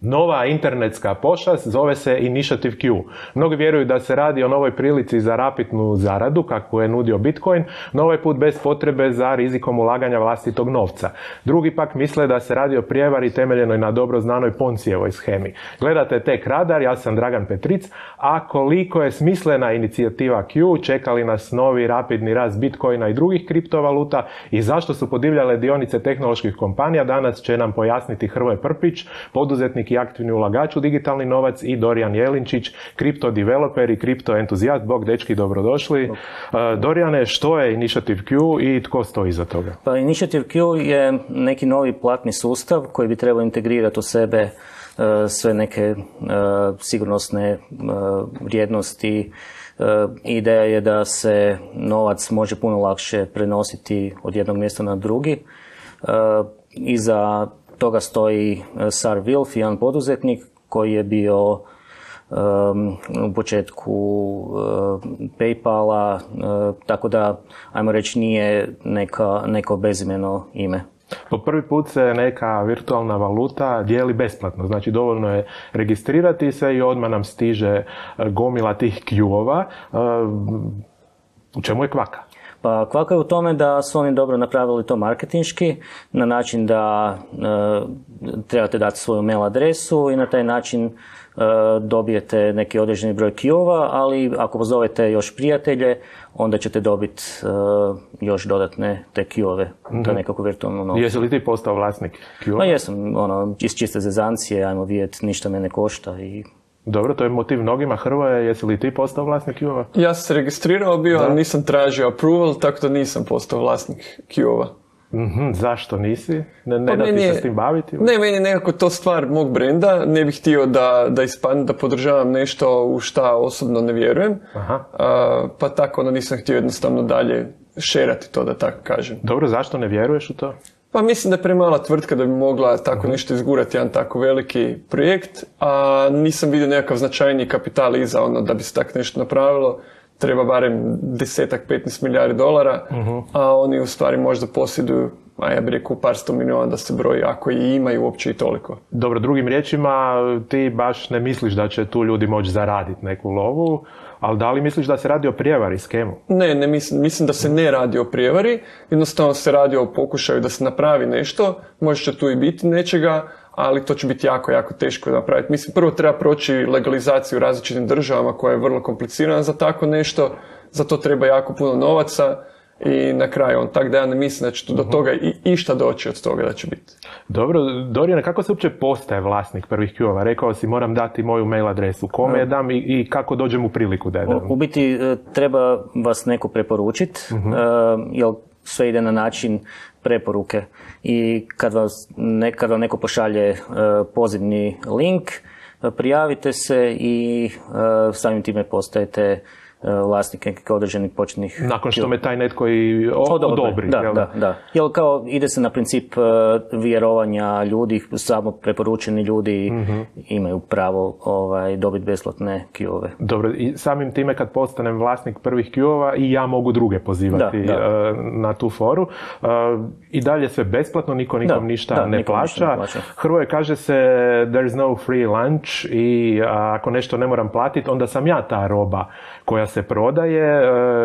Nova internetska pošast zove se Initiative Q. Mnogi vjeruju da se radi o novoj prilici za rapidnu zaradu, kakvu je nudio Bitcoin, no ovaj put bez potrebe za rizikom ulaganja vlastitog novca. Drugi pak misle da se radi o prijevari temeljenoj na dobro znanoj Poncijevoj shemi. Gledate Tech Radar, ja sam Dragan Petric, a koliko je smislena inicijativa Q, čeka li nas novi rapidni rast Bitcoina i drugih kriptovaluta i zašto su podivljale dionice tehnoloških kompanija, danas će nam pojasniti Hrvoje Prpić, poduzetnik i aktivni ulagač u digitalni novac, i Dorijan Jelinčić, kripto developer i kripto entuzijast. Bog, dečki, dobrodošli. Dorijane, što je Initiative Q i tko stoji iza toga? Pa Initiative Q je neki novi platni sustav koji bi trebao integrirati u sebe sve neke sigurnosne vrijednosti. Ideja je da se novac može puno lakše prenositi od jednog mjesta na drugi. Iza toga stoji Sar Wilf, jedan poduzetnik koji je bio u početku PayPala, tako da, ajmo reći, nije neko bezimeno ime. Po prvi put se neka virtualna valuta dijeli besplatno, znači dovoljno je registrirati se i odmah nam stiže gomila tih Q-ova. U čemu je kvaka? Pa kvaka je u tome da su oni dobro napravili to marketinški, na način da trebate dati svoju mail adresu i na taj način dobijete neki određeni broj Q-ova, ali ako pozovete još prijatelje, onda ćete dobiti još dodatne te Q-ove, to je nekako virtualno novce. Jesi li ti postao vlasnik Q-ova? Pa jesam, iz čiste zezancije, ajmo vidjeti, ništa me ne košta i... Dobro, to je motiv mnogima. Hrvoje, jesi li ti postao vlasnik Q-ova? Ja sam se registrirao bio, ali nisam tražio approval, tako da nisam postao vlasnik Q-ova. Zašto nisi? Ne da ti se s tim baviti? Ne, meni je nekako to stvar mog brenda. Ne bih htio da ispadne da podržavam nešto u šta osobno ne vjerujem. Pa tako nisam htio jednostavno dalje šerati to, da tako kažem. Dobro, zašto ne vjeruješ u to? Pa mislim da je premala tvrtka da bi mogla tako nešto izgurati, jedan tako veliki projekt, a nisam vidio nekakav značajniji kapital iza da bi se tako nešto napravilo. Treba barem 10-15 milijardi dolara, a oni u stvari možda posjeduju, ja bih rekao, par 100 milijuna da se broji, ako i imaju uopće i toliko. Dobro, drugim riječima, ti baš ne misliš da će tu ljudi moći zaraditi neku lovu, ali da li misliš da se radi o prijevari, skemu? Ne mislim da se ne radi o prijevari, jednostavno se radi o pokušaju da se napravi nešto, može će tu i biti nečega, ali to će biti jako, jako teško napraviti. Mislim, prvo treba proći legalizaciju u različitim državama koja je vrlo komplicirana za tako nešto, za to treba jako puno novaca i na kraju tako da ja ne mislim da će do toga išta doći od toga da će biti. Dobro, Dorijane, kako se uopće postaje vlasnik prvih Q-ova? Rekao si, moram dati moju mail adresu, kome je dam i kako dođem u priliku da je dam? U biti treba vas neko preporučiti, jer sve ide na način preporuke i kad vam neko pošalje pozivni link, prijavite se i samim time postajete vlasnik nekih određenih početnih... Nakon što me taj netko i odobri. Da. Jer kao ide se na princip vjerovanja ljudi, samo preporučeni ljudi imaju pravo dobiti besplatne Q-ove. Dobro, i samim time kad postanem vlasnik prvih Q-ova i ja mogu druge pozivati na tu foru. I dalje sve besplatno, nikom ništa ne plaća. Hrvoje, kaže se there's no free lunch i ako nešto ne moram platiti, onda sam ja ta roba koja se prodaje.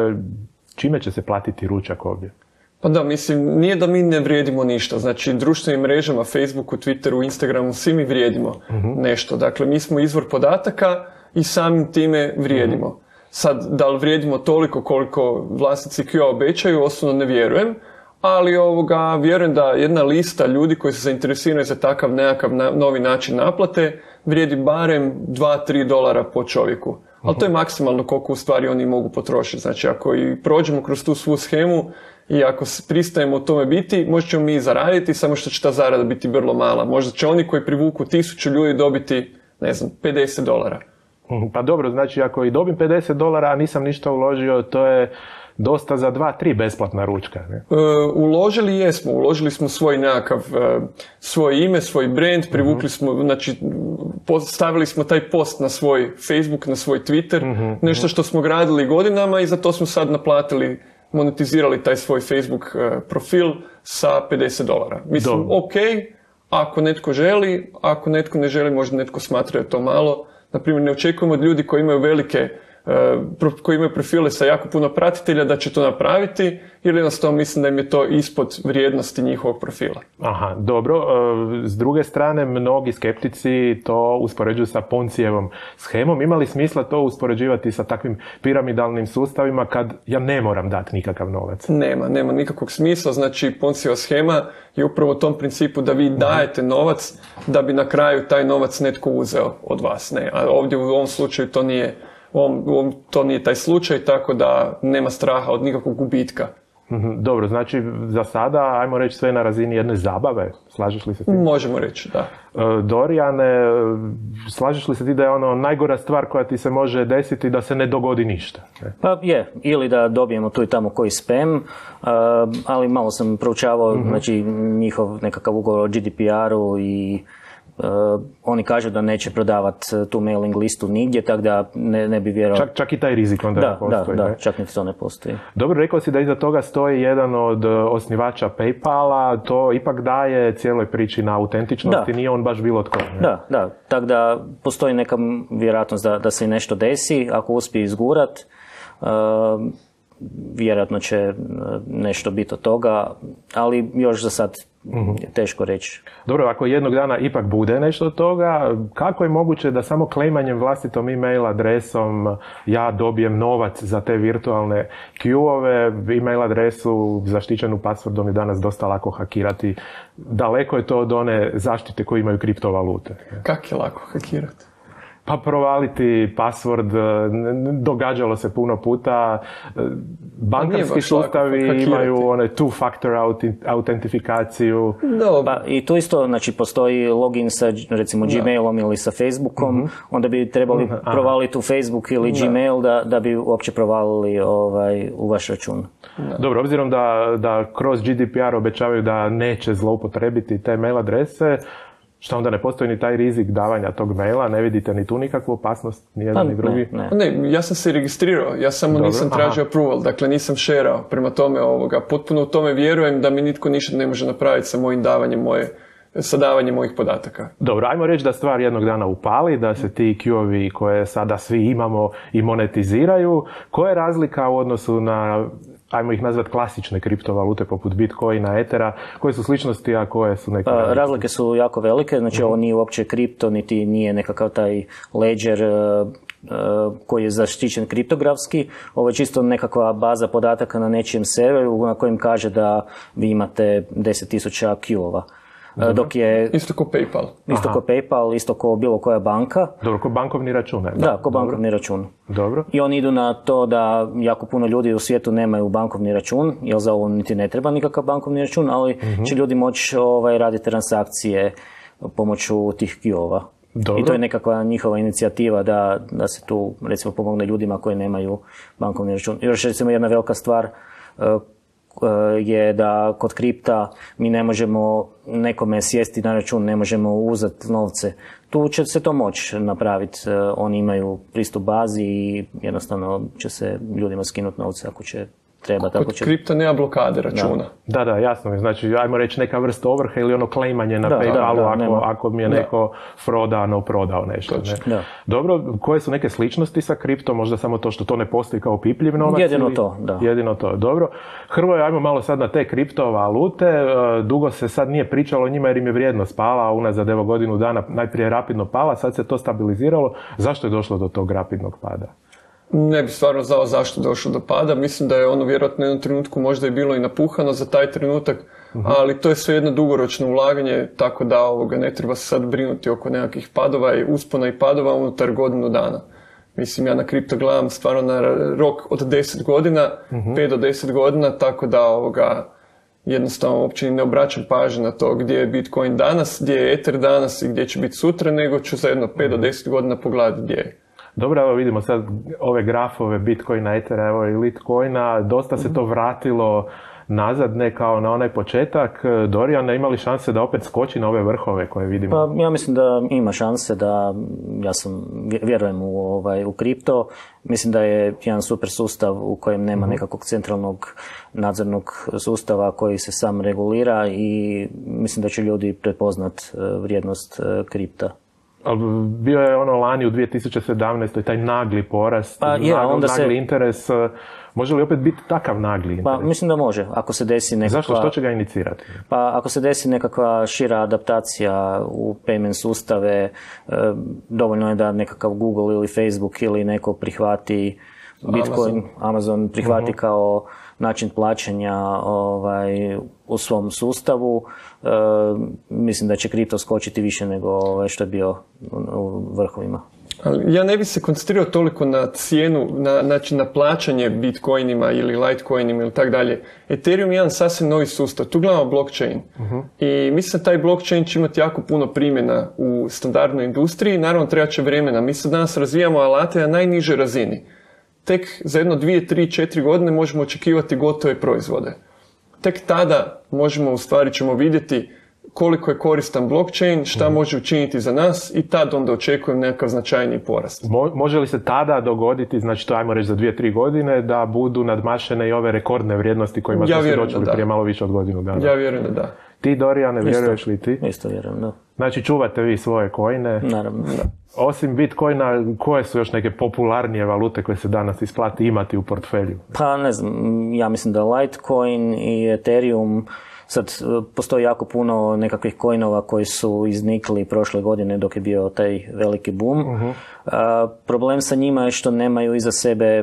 Čime će se platiti ručak ovdje? Pa da, mislim, nije da mi ne vrijedimo ništa. Znači, društvenim mrežama, Facebooku, Twitteru, Instagramu, svi mi vrijedimo nešto. Dakle, mi smo izvor podataka i samim time vrijedimo. Sad, da li vrijedimo toliko koliko vlasnici Q-a obećaju, osobno ne vjerujem, ali vjerujem da jedna lista ljudi koji se zainteresiraju za takav nekakav novi način naplate vrijedi barem $2-3 po čovjeku. Ali to je maksimalno koliko u stvari oni mogu potrošiti. Znači, ako i prođemo kroz tu svu shemu i ako pristajemo u tome biti, možda ćemo mi zaraditi, samo što će ta zarada biti vrlo mala. Možda će oni koji privuku 1000 ljudi dobiti, ne znam, $50. Pa dobro, znači ako i dobim $50, a nisam ništa uložio, to je dosta za 2-3 besplatna ručka. Ne? Uložili smo svoj nekakav, svoje ime, svoj brand, privukli smo, znači stavili smo taj post na svoj Facebook, na svoj Twitter, nešto što smo gradili godinama i za to smo sad naplatili, monetizirali taj svoj Facebook profil sa $50. Mislim, ok, ako netko želi, ako netko ne želi, možda netko smatra da je to malo. Naprimjer, ne očekujemo od ljudi koji imaju koji imaju profile sa jako puno pratitelja da će to napraviti, ili jednostavno mislim da im je to ispod vrijednosti njihovog profila. Aha, dobro. S druge strane, mnogi skeptici to uspoređuju sa Poncijevom shemom. Ima li smisla to uspoređivati sa takvim piramidalnim sustavima kad ja ne moram dati nikakav novac? Nema nikakvog smisla. Znači, Poncijeva shema je upravo u tom principu da vi dajete novac da bi na kraju taj novac netko uzeo od vas. Ne, a ovdje u ovom slučaju to nije taj slučaj, tako da nema straha od nikakvog gubitka. Dobro, znači za sada, ajmo reći, sve na razini jedne zabave. Slažeš li se s tim? Možemo reći, da. Dorijane, slažeš li se ti da je ono najgora stvar koja ti se može desiti da se ne dogodi ništa? Pa je, ili da dobijemo tu i tamo koji spam, ali malo sam proučavao znači, njihov nekakav ugovor o GDPR-u i oni kažu da neće prodavati tu mailing listu nigdje, tako da ne bi vjerovao. Čak i taj rizik onda ne postoji. Da, čak niti to ne postoji. Dobro, rekao si da iza toga stoji jedan od osnivača PayPala, to ipak daje cijeloj priči na autentičnosti, nije on baš bilo tko. Ne? Da, tako da postoji neka vjerojatnost da se nešto desi, ako uspije izgurat, vjerojatno će nešto biti od toga, ali još za sad teško reći. Dobro, ako jednog dana ipak bude nešto od toga, kako je moguće da samo klejmanjem vlastitom e-mail adresom ja dobijem novac za te virtualne Q-ove, e-mail adresu zaštićenu passwordom je danas dosta lako hakirati. Daleko je to od one zaštite koje imaju kriptovalute. Kako je lako hakirati? Pa provaliti password, događalo se puno puta. Bankarski sustavi imaju one two-factor autentifikaciju. Pa i tu isto, znači, postoji login sa, recimo, Gmailom ili sa Facebookom, onda bi trebali provaliti u Facebook ili Gmail da bi uopće provalili u vaš račun. Dobro, obzirom da kroz GDPR obećavaju da neće zloupotrebiti te mail adrese, šta onda ne postoji ni taj rizik davanja tog maila, ne vidite ni tu nikakvu opasnost, ni jedan ni drugi? Ne, ja sam se registrirao, ja samo nisam tražio approval, dakle nisam shareao, prema tome potpuno u tome vjerujem da mi nitko ništa ne može napraviti sa mojim davanjem sa davanjem mojih podataka. Dobro, ajmo reći da stvar jednog dana upali, da se ti Q-ovi koje sada svi imamo i monetiziraju. Koja je razlika u odnosu na, ajmo ih nazvati, klasične kriptovalute poput Bitcoina, Ethera? Koje su sličnosti, a koje su neke? Razlike su jako velike, znači ovo nije uopće kripto, niti nije nekakav taj ledger koji je zaštićen kriptografski. Ovo je čisto nekakva baza podataka na nečijem serveru na kojem kaže da vi imate 10.000 Q-ova. Dok je isto ko PayPal. Isto ko PayPal, isto ko bilo koja banka. Dobro, ko bankovni račun. Da, ko bankovni račun. Dobro. I oni idu na to da jako puno ljudi u svijetu nemaju bankovni račun, jer za ovo niti ne treba nikakav bankovni račun, ali će ljudi moći raditi transakcije pomoću tih Q-ova. I to je nekakva njihova inicijativa da se tu, recimo, pomogne ljudima koji nemaju bankovni račun. Još, recimo, jedna velika stvar je da kod kripta mi ne možemo nekome sjesti na račun, ne možemo uzeti novce. Tu će se to moći napraviti. Oni imaju pristup bazi i jednostavno će se ljudima skinuti novce ako će treba. Kod kripta nema blokade računa. Da, jasno mi. Znači, ajmo reći neka vrsta ovrhe ili ono klejmanje na PayPalu ako mi je neko prodao nešto. Ne? Dobro, koje su neke sličnosti sa kriptom? Možda samo to što to ne postoji kao pipljiv novac? Jedino to, dobro. Hrvoje, ajmo malo sad na te kriptovalute. Dugo se sad nije pričalo o njima jer im je vrijednost pala, unazad godinu dana najprije rapidno pala, sad se to stabiliziralo. Zašto je došlo do tog rapidnog pada? Ne bi stvarno znao zašto je došlo do pada. Mislim da je ono vjerojatno u jednom trenutku možda i bilo i napuhano za taj trenutak, ali to je sve jedno dugoročno ulaganje, tako da ne treba se sad brinuti oko nekakvih padova i uspona i padova unutar godinu dana. Mislim, ja na kripto gledam stvarno na rok od 10 godina, 5 do 10 godina, tako da jednostavno uopće ne obraćam pažnju na to gdje je Bitcoin danas, gdje je Ether danas i gdje će biti sutra, nego ću za jedno 5 do 10 godina pogledati gdje je. Dobro, evo vidimo sad ove grafove Bitcoina, Ethera, i Litecoina, dosta se to vratilo nazad, ne kao na onaj početak. Dorijan, ima li šanse da opet skoči na ove vrhove koje vidimo? Pa, ja mislim da ima šanse, da ja vjerujem u kripto. Mislim da je jedan super sustav u kojem nema nekakvog centralnog nadzornog sustava koji se sam regulira i mislim da će ljudi prepoznat vrijednost kripta. Ali bio je ono lani u 2017. taj nagli porast, nagli interes. Može li opet biti takav nagli interes? Pa mislim da može, ako se desi nekakva... Zašto? Što će ga inicirati? Pa ako se desi nekakva šira adaptacija u payment sustave, dovoljno je da nekakav Google ili Facebook ili neko prihvati Bitcoin, Amazon prihvati kao način plaćanja u svom sustavu. Mislim da će kripto skočiti više nego što je bio u vrhovima. Ali ja ne bih se koncentrirao toliko na cijenu, na plaćanje bitcoinima ili litecoinima ili tak dalje. Ethereum je jedan sasvim novi sustav. Tu gledamo blockchain. I mislim da taj blockchain će imati jako puno primjena u standardnoj industriji. Naravno, treba će vremena. Mi se danas razvijamo alate na najnižoj razini. Tek za 1, 2, 3, 4 godine možemo očekivati gotove proizvode. Tek tada ćemo vidjeti koliko je koristan blockchain, šta može učiniti za nas i tad onda očekujem nekakav značajniji porast. Može li se tada dogoditi, znači to ajmo reći za 2-3 godine, da budu nadmašene i ove rekordne vrijednosti kojima smo svjedočili prije malo više od godinu dana? Ja vjerujem da da. Ti, Dorijane, vjeruješ li ti? Isto vjerujem, da. Znači čuvate vi svoje coine? Naravno. Da. Osim Bitcoina, koje su još neke popularnije valute koje se danas isplati imati u portfelju? Pa ne znam, ja mislim da Litecoin i Ethereum, sad postoji jako puno nekakvih coinova koji su iznikli prošle godine dok je bio taj veliki boom. Problem sa njima je što nemaju iza sebe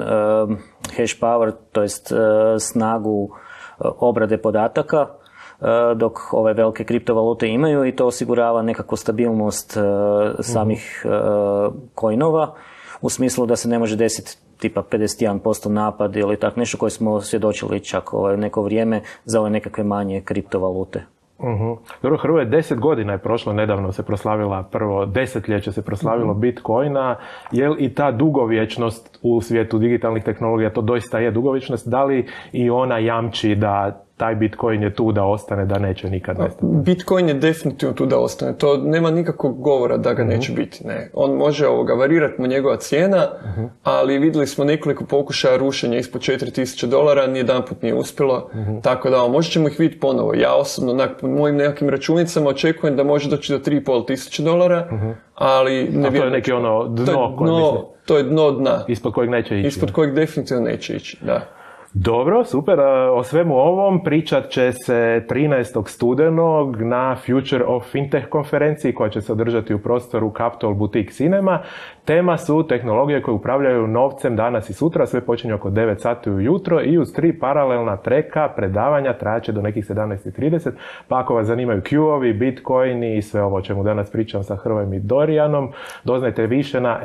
hash power, to jest snagu obrade podataka, dok ove velike kriptovalute imaju i to osigurava nekakvu stabilnost samih coinova, u smislu da se ne može desiti tipa 51% napad ili tak nešto koje smo svjedočili čak neko vrijeme za ove nekakve manje kriptovalute. Dobro, Hrvoje, 10 godina je prošlo, nedavno se proslavila, prvo desetljeće se proslavilo Bitcoina. Je li i ta dugovječnost u svijetu digitalnih tehnologija, to doista je dugovječnost, da li i ona jamči da taj Bitcoin je tu da ostane, da neće nikad nestati? Bitcoin je definitivno tu da ostane. To nema nikakvog govora da ga neće biti. Ne. On može varirati mu njegova cijena, ali vidjeli smo nekoliko pokušaja rušenja ispod $4,000, nijedanput nije uspjelo. Tako da možda ćemo ih vidjeti ponovo. Ja osobno na mojim nekakvim računicama očekujem da može doći do $3,500, ali ne vjerujem. To je neki ono dno, to je dno dna. Ispod kojeg neće ići. Ispod kojeg definitivno neće ići, da. Dobro, super. O svemu ovom pričat će se 13. studenog na Future of Fintech konferenciji koja će se održati u prostoru Capitol Boutique Cinema. Tema su tehnologije koje upravljaju novcem danas i sutra, sve počinje oko 9 sati ujutro i uz 3 paralelna treka predavanja trajaće do nekih 17:30. Pa ako vas zanimaju Q-ovi, Bitcoini i sve ovo o čemu danas pričam sa Hrvojem i Dorijanom, doznajte više na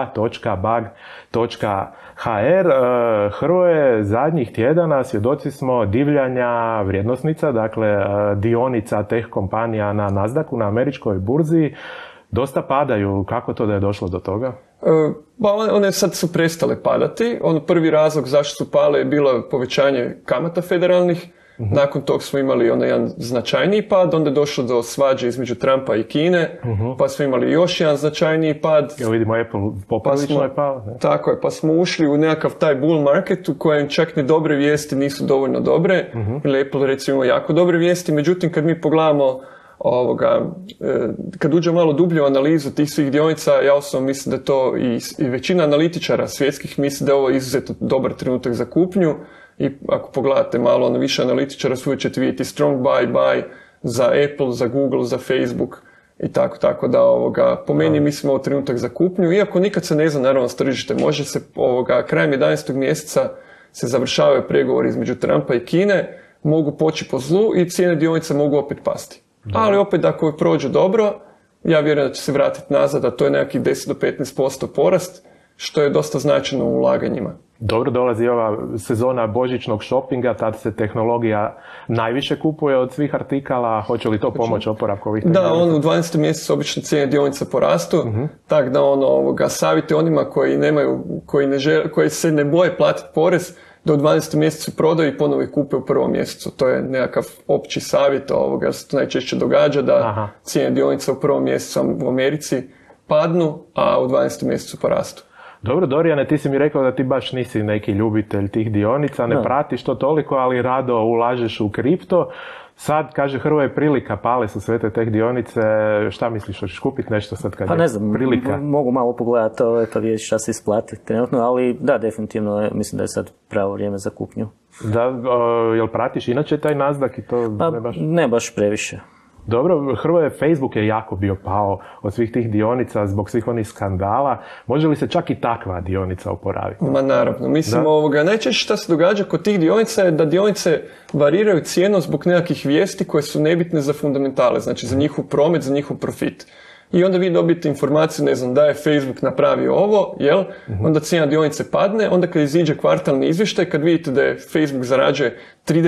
f2.bag.hr. Hrvoje, zadnjih tjedana svjedoci smo divljanja vrijednosnica, dakle dionica teh kompanija na Nasdaqu, na američkoj burzi. Dosta padaju. Kako to da je došlo do toga? Pa one sad su prestale padati. Prvi razlog zašto su pale je bilo povećanje kamata federalnih. Nakon tog smo imali jedan značajniji pad, onda je došlo do svađe između Trumpa i Kine, pa smo imali još jedan značajniji pad. Evo vidimo Apple poprilično je pao. Tako je, pa smo ušli u nekakav taj bull market u kojem čak ni dobre vijesti nisu dovoljno dobre, ili Apple recimo ima jako dobre vijesti, međutim kad mi pogledamo kad uđemo malo dublje u analizu tih svih dionica, ja osobno mislim da to i većina analitičara svjetskih misli da je ovo izuzetno dobar trenutak za kupnju. I ako pogledate malo više analitičara, uvijek ćete vidjeti strong buy za Apple, za Google, za Facebook i tako da po meni mislim ovo trenutak za kupnju. Iako nikad se ne zna naravno s tržište, može se krajem 11. mjeseca se završavaju pregovori između Trumpa i Kine, mogu poći po zlu i cijene dionica mogu opet pasti. Ali opet ako prođu dobro, ja vjerujem da će se vratiti nazad, a to je nekakvih 10 do 15% porast, što je dosta značajno u ulaganjima. Dobro, dolazi ova sezona božićnog šopinga, tad se tehnologija najviše kupuje od svih artikala. Hoće li to pomoći oporavku ovih tehnologija? Da, u 12. mjesecu obično cijene dionica porastu, tako da savjete onima koji nemaju, koji se ne boje platiti porez, da u 12. mjesecu prodaju i ponovo ih kupe u 1. mjesecu. To je nekakav opći savjet ovoga, jer se to najčešće događa da cijene dionica u 1. mjesecu u Americi padnu, a u 12. mjesecu porastu. Dobro, Dorijane, ti si mi rekao da ti baš nisi neki ljubitelj tih dionica, ne pratiš to toliko, ali rado ulažeš u kripto. Sad, kaže Hrvoje, prilika, pale su sve te teh dionice, šta misliš, hoćeš kupiti nešto sad kad ne znam, prilika? Mogu malo pogledati pa vidjeti šta se isplati trenutno, ali da, definitivno mislim da je sad pravo vrijeme za kupnju. Da, jel pratiš inače taj Nasdaq i to? Ne baš previše. Dobro, Hrvoje, Facebook je jako bio pao od svih tih dionica zbog svih onih skandala. Može li se čak i takva dionica oporaviti? Ma naravno. Mislim, najčešće što se događa kod tih dionica je da dionice variraju cijenu zbog nekakvih vijesti koje su nebitne za fundamentale, znači za njihov promet, za njihov profit. I onda vi dobijete informaciju, ne znam, da je Facebook napravio ovo, jel? Onda cijena dionice padne, onda kad iziđe kvartalni izvještaj, kad vidite da je Facebook zarađuje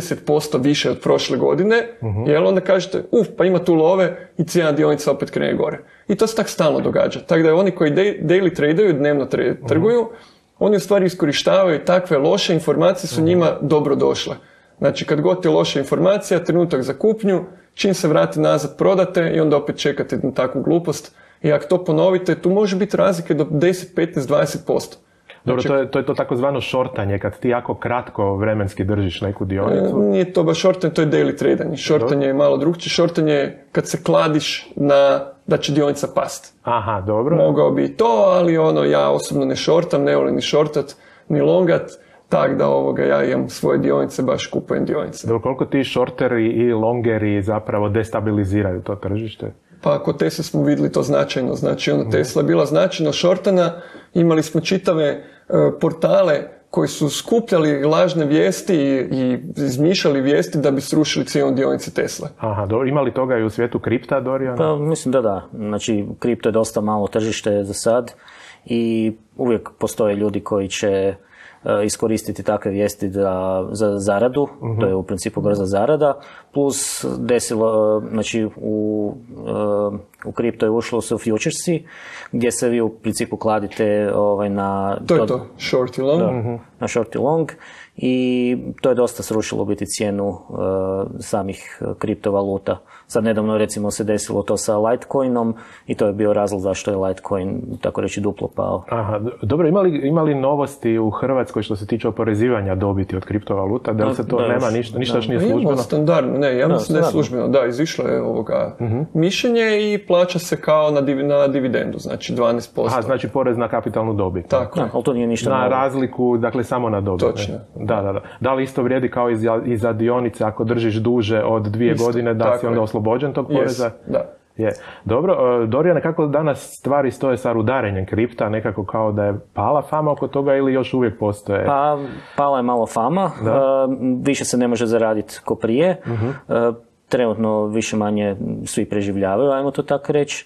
30% više od prošle godine, jel? Onda kažete, pa ima tu love i cijena dionica opet krene gore. I to se tak stalno događa. Tako da oni koji daily tradaju, dnevno trguju, oni u stvari iskorištavaju takve loše informacije, su njima dobro došle. Znači, kad god je loša informacija, trenutak za kupnju, čim se vrati nazad prodate i onda opet čekate na takvu glupost. I ako to ponovite, tu može biti razlike do 10, 15, 20%. Dobro, to je to takozvano shortanje, kad ti jako kratko vremenski držiš neku dionicu. Nije to baš shortanje, to je daily tradanje. Shortanje je malo drugčije. Shortanje je kad se kladiš da će dionica past. Aha, dobro. Mogao bi i to, ali ja osobno ne shortam, ne volim ni shortat, ni longat. Tako da ja imam svoje dionice, baš kupujem dionice. Dobro, koliko ti shorteri i longeri zapravo destabiliziraju to tržište? Pa kod Tesla smo vidjeli to značajno. Znači, Tesla je bila značajno shortana. Imali smo čitave portale koji su skupljali lažne vijesti i izmišljali vijesti da bi srušili cijenu dionice Tesla. Aha, dobro. Ima li toga i u svijetu kripta, Dorijan? Pa mislim da. Znači, kripto je dosta malo tržište za sad i uvijek postoje ljudi koji će iskoristiti takve vijesti za zaradu, to je u principu brza zarada, plus desilo, znači u kripto je ušlo se u futuresi, gdje se vi u principu kladite na... To je to, short i long. Na short i long, i to je dosta srušilo biti cijenu samih kriptovaluta. Sad nedavno recimo se desilo to sa Litecoinom i to je bio razlog zašto je Litecoin tako reći duplo pao. Aha, dobro, ima li novosti u Hrvatskoj što se tiče oporezivanja dobiti od kriptovaluta? Da li se to nema ništa još nije službeno? Standardno, ja mislim da je službeno. Da, izišlo je mišljenje i plaća se kao na dividendu, znači 12%. Aha, znači porez na kapitalnu dobit. Tako. Ali to nije ništa na razliku, dakle samo na dobit. Točno. Da. Da li isto vrijedi kao i za dionice ako držiš duže od 2 godine da si onda oslobođen tog poreza? Da. Je. Dobro, Dorijane, kako danas stvari stoje sa rudarenjem kripta? Nekako kao da je pala fama oko toga ili još uvijek postoje? Pa, pala je malo fama. Više se ne može zaraditi ko prije. Trenutno više manje svi preživljavaju, ajmo to tako reći.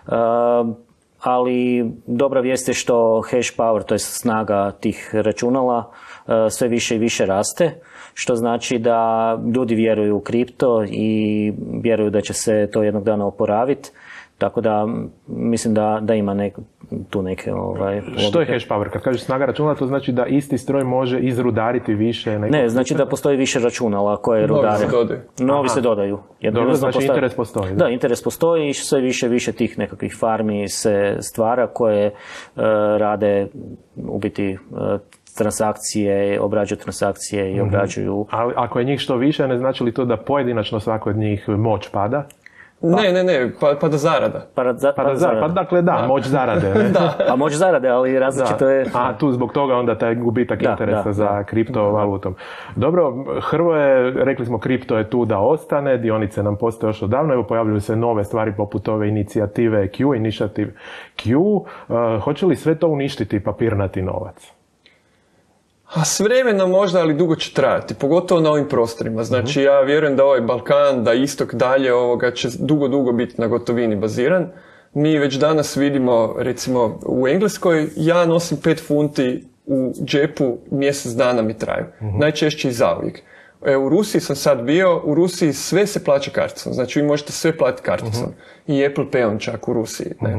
Ali dobra vijest je što hash power, to je snaga tih računala, sve više i više raste, što znači da ljudi vjeruju u kripto i vjeruju da će se to jednog dana oporaviti. Tako da mislim da ima tu neke Što je hash power? Kad kažeš snaga računala, to znači da isti stroj može izrudariti više? Ne, znači da postoji više računala koje rudare. Novi se dodaju. Dobro, znači interes postoji. Da, interes postoji i sve više tih nekakvih farmi se stvara koje rade u biti transakcije, obrađuju transakcije i obrađuju... Ali ako je njih što više, ne znači li to da pojedinačno svako od njih moć pada? Ne, pada zarada. Pa dakle moć zarade. Ne? Pa moć zarade, ali različito je... A tu zbog toga onda taj gubitak interesa za kriptovalutom. Dobro, Hrvoje, rekli smo kripto je tu da ostane, dionice nam postoje još odavno, evo pojavljuju se nove stvari poput ove inicijative Q, Initiative Q. Hoće li sve to uništiti papirnati novac? A s vremenom možda, ali dugo će trajati, pogotovo na ovim prostorima. Znači, ja vjerujem da ovaj Balkan, da istok dalje će dugo biti na gotovini baziran. Mi već danas vidimo, recimo u Engleskoj, ja nosim 5 funti u džepu, mjesec dana mi traju. Najčešće i zauvijek. U Rusiji sam sad bio, u Rusiji sve se plaća karticom, znači vi možete sve platiti karticom. I Apple Payom čak u Rusiji. Ne?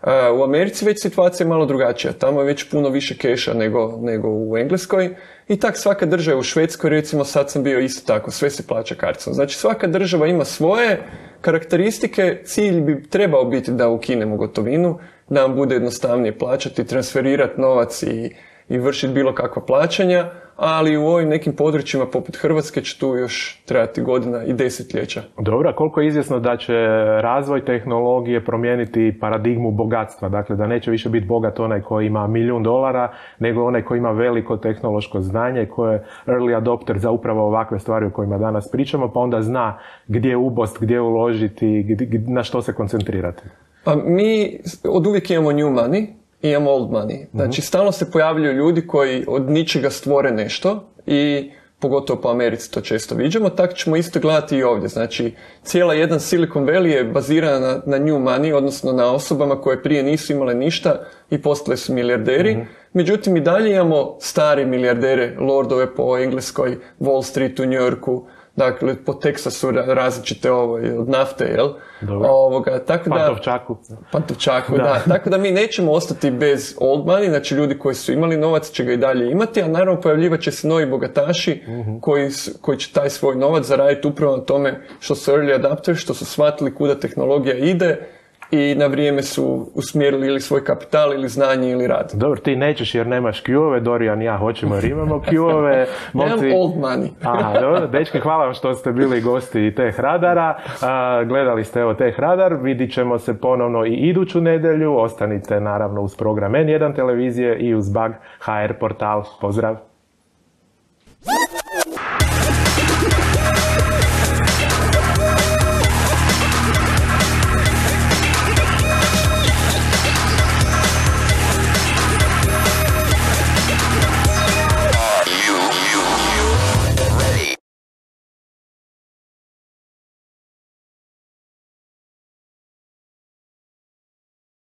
U Americi već situacija je malo drugačija, tamo je već puno više keša nego u Engleskoj i tak svaka država, u Švedskoj recimo sad sam bio isto tako, sve se plaća karticom. Znači svaka država ima svoje karakteristike, cilj bi trebao biti da ukinemo gotovinu, da nam bude jednostavnije plaćati, transferirati novac i vršiti bilo kakva plaćanja, ali u ovim nekim područjima poput Hrvatske će tu još trebati godina i desetljeća. Dobro, a koliko je izvjesno da će razvoj tehnologije promijeniti paradigmu bogatstva? Dakle, da neće više biti bogat onaj koji ima $1.000.000, nego onaj koji ima veliko tehnološko znanje, koji je early adopter za upravo ovakve stvari o kojima danas pričamo, pa onda zna gdje ubost, gdje uložiti, na što se koncentrirati. Pa mi od uvijek imamo new money, imamo old money. Znači, stalno se pojavljuju ljudi koji od ničega stvore nešto i pogotovo po Americi to često viđamo, tako ćemo isto gledati i ovdje. Znači, cijela jedan Silicon Valley je bazirana na new money, odnosno na osobama koje prije nisu imale ništa i postale su milijarderi. Međutim, i dalje imamo stare milijardere, lordove po Engleskoj, Wall Streetu, New Yorku, dakle, po Teksasu različite od nafte, jel? Tako da, Pantovčaku, da. Tako da mi nećemo ostati bez old money, znači ljudi koji su imali novac će ga i dalje imati, a naravno pojavljivat će se novi bogataši koji će taj svoj novac zaraditi upravo na tome što su early adapters, što su shvatili kuda tehnologija ide i na vrijeme su usmjerili ili svoj kapital, ili znanje, ili rad. Dobro, ti nećeš jer nemaš Q-ove, Dorijan i ja hoćemo jer imamo Q-ove. Nemam old money. Aha, dobro, dečki, hvala vam što ste bili gosti Tech Radara. Gledali ste evo Tech Radar, vidit ćemo se ponovno i iduću nedjelju. Ostanite naravno uz program N1 televizije i uz Bug HR portal. Pozdrav!